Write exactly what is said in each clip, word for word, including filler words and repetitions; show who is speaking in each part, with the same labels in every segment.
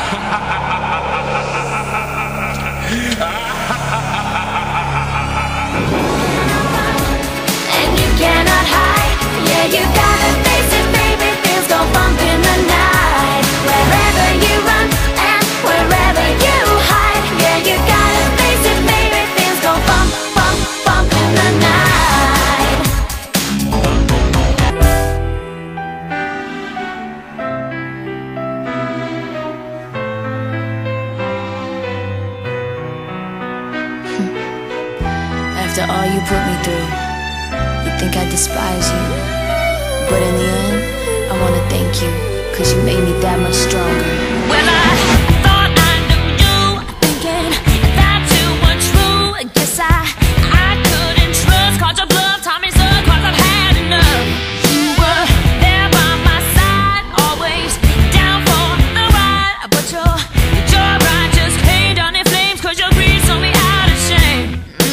Speaker 1: And you cannot hide, yeah, you gotta face it, baby. Things go bump in the night. Wherever you run and wherever you hide, yeah, you gotta face it, baby. Things go bump, bump, bump in the night. After all you put me through, you think I despise you, but in the end, I wanna thank you, cause you made me that much stronger. Well, I thought I knew you, thinking that you were true. Guess I, I couldn't trust, called your bluff, taught me so, cause I've had enough. You were there by my side, always down for the ride, but your, your ride just came down in flames, cause your greed sold me out of shame.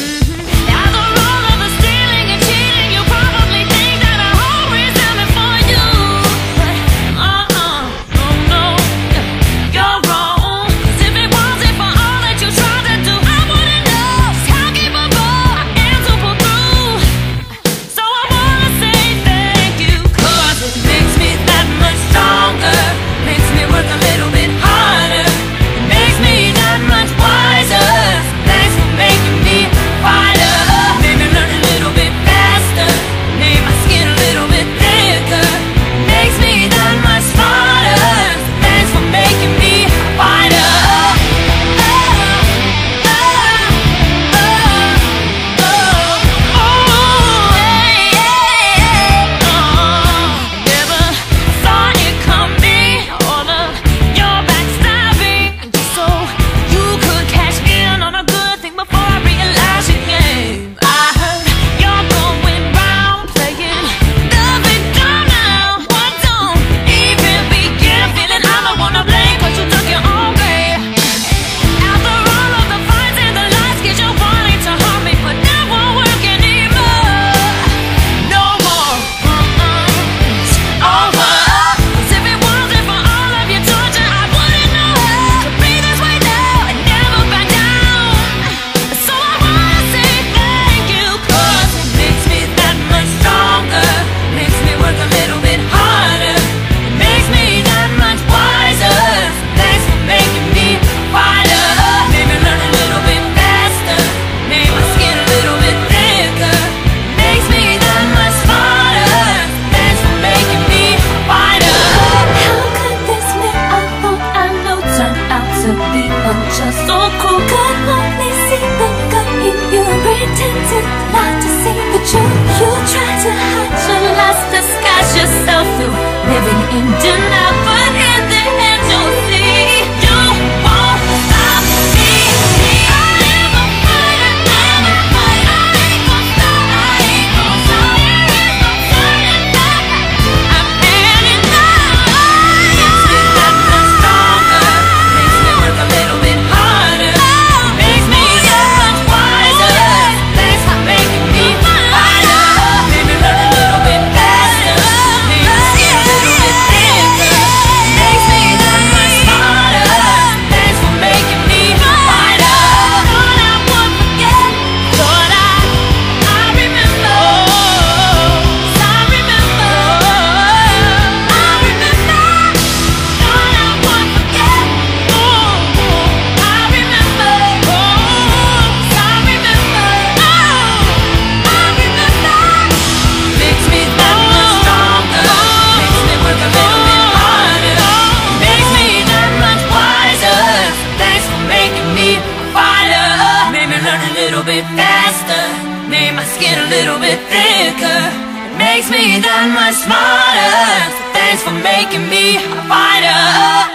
Speaker 2: Makes me that much smarter. So thanks for making me a fighter.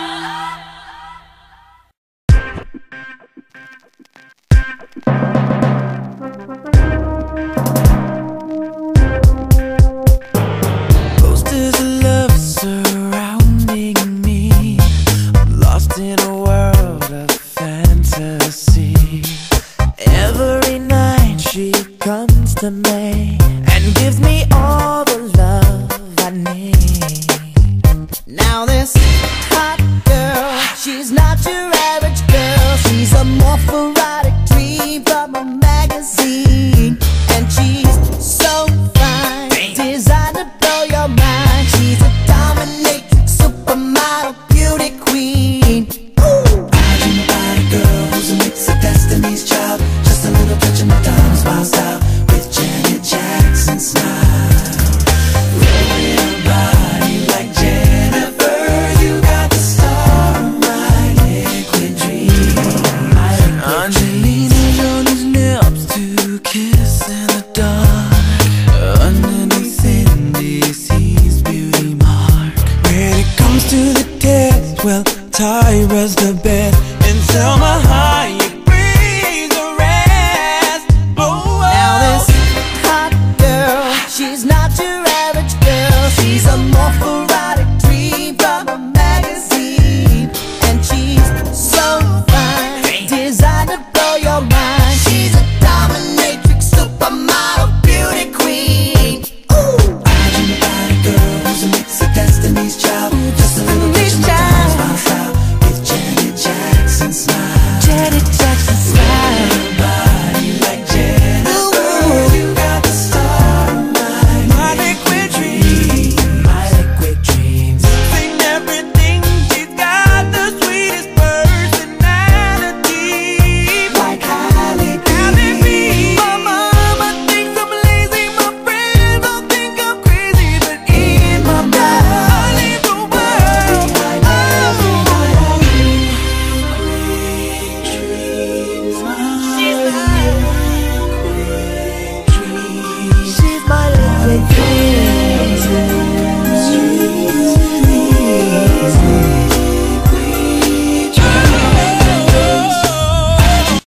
Speaker 3: Posters of love surrounding me. I'm lost in a world of fantasy. Every night she comes to me and gives me all the love I need. Now this hot girl, she's She's not your average girl. She's a morphorotic dream from a magazine. And she's so fine, designed to blow your mind. She's a dominatrix, supermodel, beauty queen. Ooh. I dream about a girl who's a mix of Destiny's Child, just a little touch of Madonna's smile style, with Janet Jackson smile. Rolling her body like Jennifer. You got the star of my liquid dream. Angelina Jolie's lips to kiss in the dark, underneath Cindy C's beauty mark. When it comes to the test, well, Tyra's the best, and Selma.